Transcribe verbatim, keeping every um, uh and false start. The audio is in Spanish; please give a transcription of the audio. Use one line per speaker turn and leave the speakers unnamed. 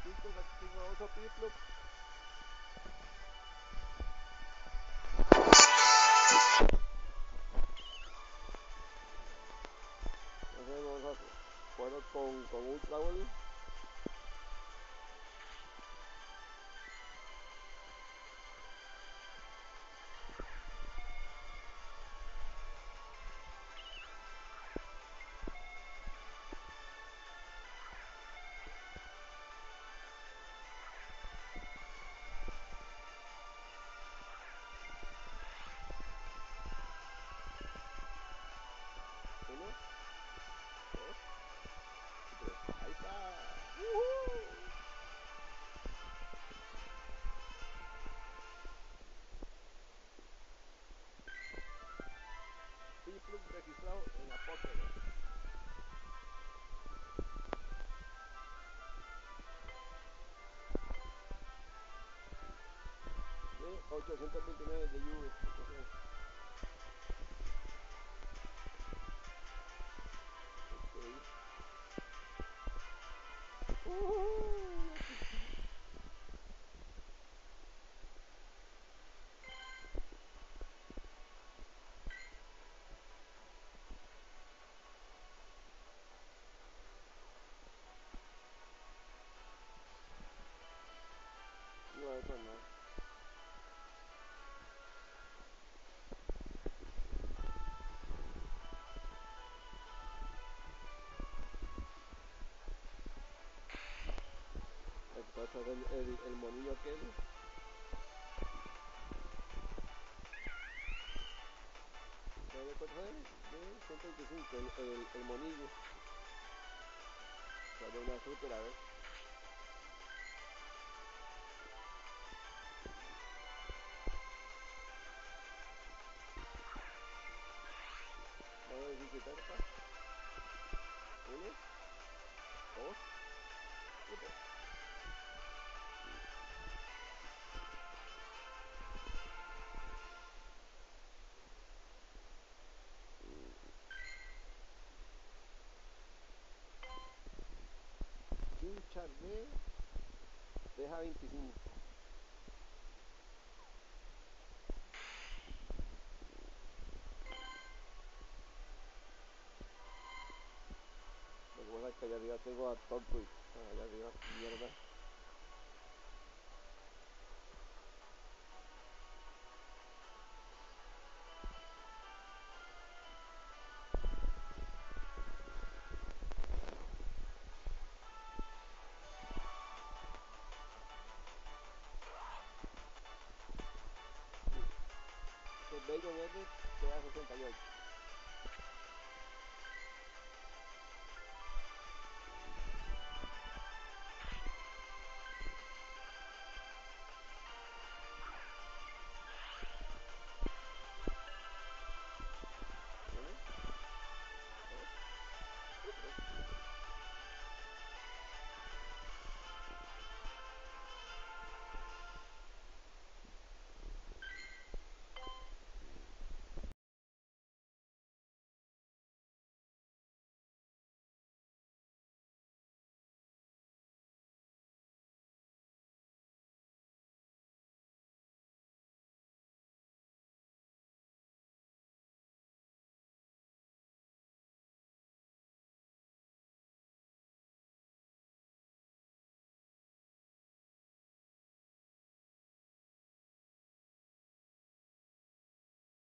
Chicos, aquí tengo otro piplo. Entonces vamos a jugarlo con, con Ultra Ball. Uno, dos, tres. Ahí está. ¡Uh! Piplup registrado en Apóstolo. De ochocientos veintinueve de U S. Entonces, ok. Uh, no, eso no. Esto es el, el, el monillo aquel. ¿De cuánto fue? De ciento veinticinco, el, el, el monillo. O sea, de una super, a ver. Vamos a ver si se trata. Uno, dos, y tres. Hincha de deja veinticinco. Lo que pasa es que allá arriba tengo a Tortwig. Ah, allá arriba, mierda.